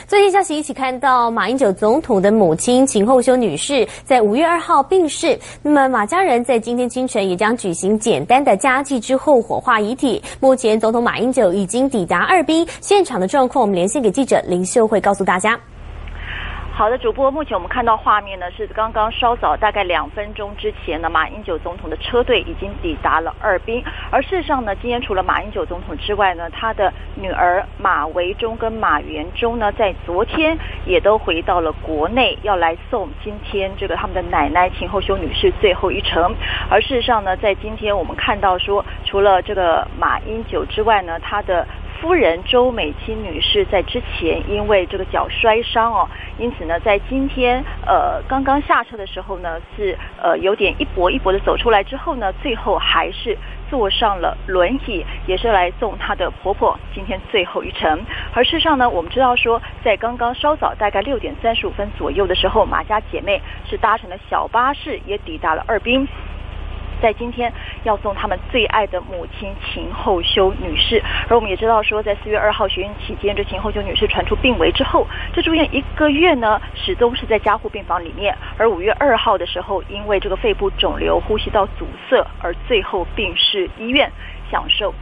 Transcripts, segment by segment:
最新消息一起看到，马英九总统的母亲秦后修女士在5月2号病逝。那么马家人在今天清晨也将举行简单的家祭之后火化遗体。目前总统马英九已经抵达二滨，现场的状况我们连线给记者林秀慧告诉大家。 好的，主播，目前我们看到画面呢，是刚刚稍早大概2分钟之前呢，马英九总统的车队已经抵达了二滨。而事实上呢，今天除了马英九总统之外呢，他的女儿马维中跟马元中呢，在昨天也都回到了国内，要来送今天这个他们的奶奶秦后修女士最后一程。而事实上呢，在今天我们看到说，除了这个马英九之外呢，他的夫人周美青女士在之前因为这个脚摔伤哦，因此呢，在今天刚刚下车的时候呢，是有点一跛一跛的走出来之后呢，最后还是坐上了轮椅，也是来送她的婆婆今天最后一程。而事实上呢，我们知道说，在刚刚稍早大概6点35分左右的时候，马家姐妹是搭乘了小巴士也抵达了二滨。在今天要送他们最爱的母亲秦后修女士。而我们也知道说，在4月2号学运期间，这秦后修女士传出病危之后，这住院1个月呢，始终是在加护病房里面。而5月2号的时候，因为这个肺部肿瘤、呼吸道阻塞，而最后病逝医院，享受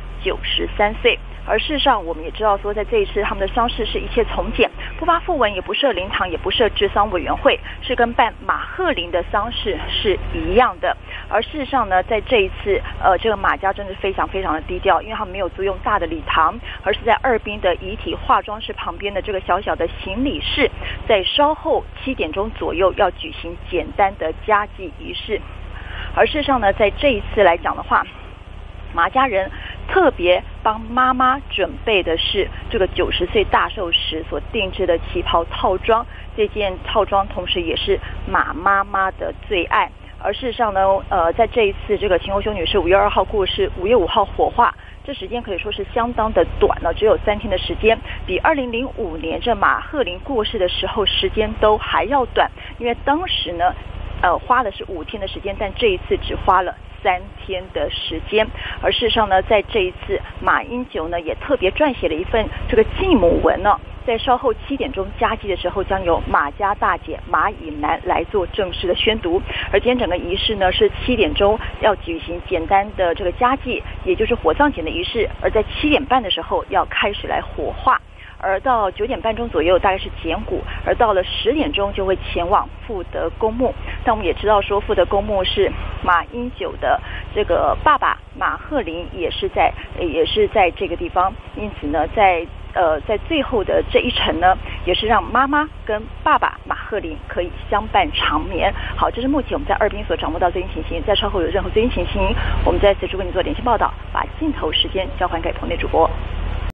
93岁。而事实上，我们也知道说，在这一次他们的丧事是一切从简，不发讣文，也不设灵堂，也不设治丧委员会，是跟办马鹤龄的丧事是一样的。而事实上呢，在这一次，这个马家真的非常非常的低调，因为他们没有租用大的礼堂，而是在二滨的遗体化妆室旁边的这个小小的行礼室，在稍后7点钟左右要举行简单的家祭仪式。而事实上呢，在这一次来讲的话，马家人特别帮妈妈准备的是这个90岁大寿时所定制的旗袍套装，这件套装同时也是马妈妈的最爱。而事实上呢，在这一次这个秦后修女士5月2号过世，5月5号火化，这时间可以说是相当的短了，只有3天的时间，比2005年这马鹤龄过世的时候时间都还要短，因为当时呢，花的是5天的时间，但这一次只花了3天的时间。而事实上呢，在这一次马英九呢也特别撰写了一份这个祭母文呢，在稍后7点钟家祭的时候，将由马家大姐马以南来做正式的宣读。而今天整个仪式呢是7点钟要举行简单的这个家祭，也就是火葬前的仪式，而在7点半的时候要开始来火化。而到9点半钟左右大概是捡骨，而到了10点钟就会前往富德公墓。但我们也知道说，富德公墓是马英九的这个爸爸马鹤龄也是在这个地方，因此呢，在最后的这一程呢，也是让妈妈跟爸爸马鹤龄可以相伴长眠。好，这是目前我们在二滨所掌握到最新情形。在稍后有任何最新情形，我们再随时为你做连线报道，把镜头时间交还给棚内主播。